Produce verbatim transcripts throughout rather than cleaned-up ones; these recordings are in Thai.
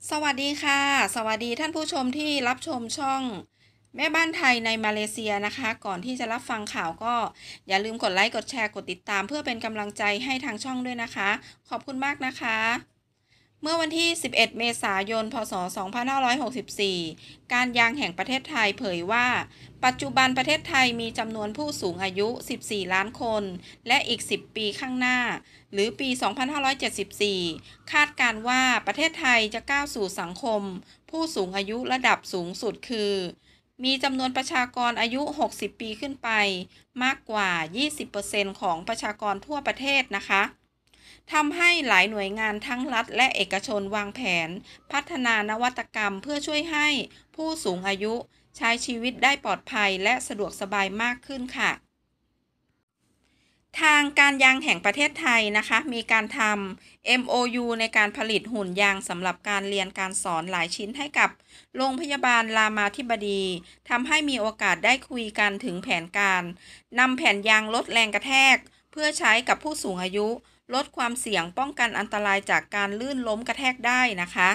สวัสดีค่ะสวัสดีท่านผู้ชมที่รับชมช่องแม่บ้านไทยในมาเลเซียนะคะก่อนที่จะรับฟังข่าวก็อย่าลืมกดไลค์กดแชร์กดติดตามเพื่อเป็นกำลังใจให้ทางช่องด้วยนะคะขอบคุณมากนะคะเมื่อวันที่สิบเอ็ดเมษายนพศสองพันห้าร้อยหกสิบสี่การยางแห่งประเทศไทยเผยว่าปัจจุบันประเทศไทยมีจำนวนผู้สูงอายุสิบสี่ล้านคนและอีกสิบปีข้างหน้าหรือปี สองพันห้าร้อยเจ็ดสิบสี่ คาดการว่าประเทศไทยจะก้าวสู่สังคมผู้สูงอายุระดับสูงสุดคือมีจำนวนประชากรอายุ หกสิบ ปีขึ้นไปมากกว่า ยี่สิบเปอร์เซ็นต์ ของประชากรทั่วประเทศนะคะทำให้หลายหน่วยงานทั้งรัฐและเอกชนวางแผนพัฒนานวัตกรรมเพื่อช่วยให้ผู้สูงอายุใช้ชีวิตได้ปลอดภัยและสะดวกสบายมากขึ้นค่ะ ทางการยางแห่งประเทศไทยนะคะมีการทำ เอ็ม โอ ยู ในการผลิตหุ่นยางสำหรับการเรียนการสอนหลายชิ้นให้กับโรงพยาบาลรามาธิบดีทำให้มีโอกาสได้คุยกันถึงแผนการนำแผ่นยางลดแรงกระแทกเพื่อใช้กับผู้สูงอายุลดความเสี่ยงป้องกันอันตรายจากการลื่นล้มกระแทกได้นะคะ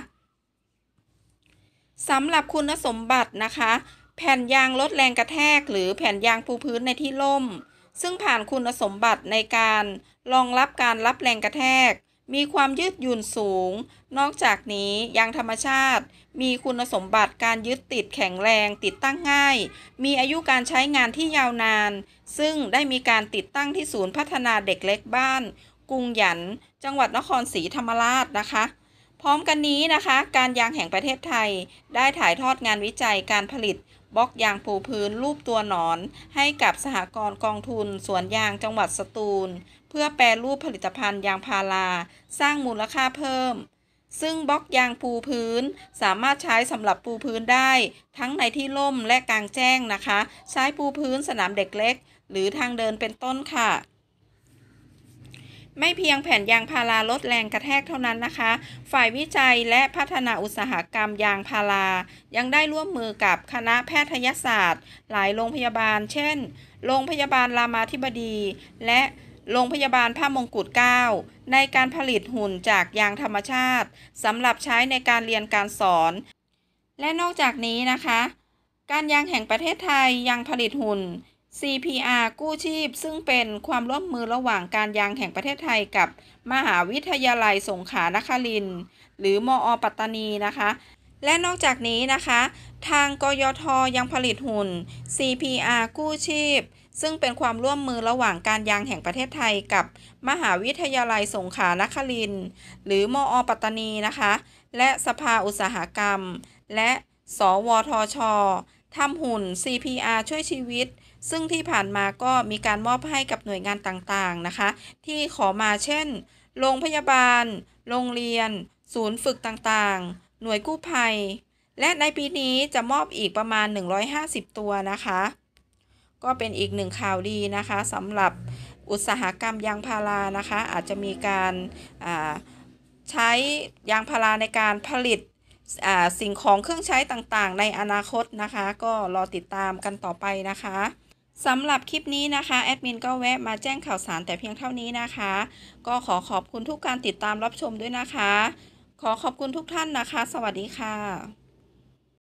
สำหรับคุณสมบัตินะคะแผ่นยางลดแรงกระแทกหรือแผ่นยางปูพื้นในที่ร่มซึ่งผ่านคุณสมบัติในการรองรับการรับแรงกระแทกมีความยืดหยุ่นสูงนอกจากนี้ยางธรรมชาติมีคุณสมบัติการยึดติดแข็งแรงติดตั้งง่ายมีอายุการใช้งานที่ยาวนานซึ่งได้มีการติดตั้งที่ศูนย์พัฒนาเด็กเล็กบ้านกรุงหยันจังหวัดนครศรีธรรมราชนะคะพร้อมกันนี้นะคะการยางแห่งประเทศไทยได้ถ่ายทอดงานวิจัยการผลิตบล็อกยางปูพื้นรูปตัวหนอนให้กับสหกรณ์กองทุนสวนยางจังหวัดสตูลเพื่อแปรรูปผลิตภัณฑ์ยางพาราสร้างมูลค่าเพิ่มซึ่งบล็อกยางปูพื้นสามารถใช้สำหรับปูพื้นได้ทั้งในที่ร่มและกลางแจ้งนะคะใช้ปูพื้นสนามเด็กเล็กหรือทางเดินเป็นต้นค่ะไม่เพียงแผ่นยางพาราลดแรงกระแทกเท่านั้นนะคะฝ่ายวิจัยและพัฒนาอุตสาหกรรมยางพารายังได้ร่วมมือกับคณะแพทยศาสตร์หลายโรงพยาบาลเช่นโรงพยาบาลรามาธิบดีและโรงพยาบาลพระมงกุฎเกล้าในการผลิตหุ่นจากยางธรรมชาติสำหรับใช้ในการเรียนการสอนและนอกจากนี้นะคะการยางแห่งประเทศไทยยังผลิตหุ่น ซี พี อาร์ กู้ชีพซึ่งเป็นความร่วมมือระหว่างการยางแห่งประเทศไทยกับมหาวิทยาลัยสงขลานครินทร์หรือมอปัตตานีนะคะและนอกจากนี้นะคะทางกยทยังผลิตหุ่น ซี พี อาร์ กู้ชีพซึ่งเป็นความร่วมมือระหว่างการยางแห่งประเทศไทยกับมหาวิทยาลัยสงขลานครินทร์หรือมอปัตตานีนะคะและสภาอุตสาหกรรมและสวทชทำหุ่น ซี พี อาร์ ช่วยชีวิตซึ่งที่ผ่านมาก็มีการมอบให้กับหน่วยงานต่างๆนะคะที่ขอมาเช่นโรงพยาบาลโรงเรียนศูนย์ฝึกต่างๆหน่วยกู้ภัยและในปีนี้จะมอบอีกประมาณหนึ่งร้อยห้าสิบตัวนะคะก็เป็นอีกหนึ่งข่าวดีนะคะสำหรับอุตสาหกรรมยางพารานะคะอาจจะมีการใช้ยางพาราในการผลิตสิ่งของเครื่องใช้ต่างๆในอนาคตนะคะก็รอติดตามกันต่อไปนะคะสำหรับคลิปนี้นะคะแอดมินก็แวะมาแจ้งข่าวสารแต่เพียงเท่านี้นะคะก็ขอขอบคุณทุกการติดตามรับชมด้วยนะคะขอขอบคุณทุกท่านนะคะสวัสดีค่ะ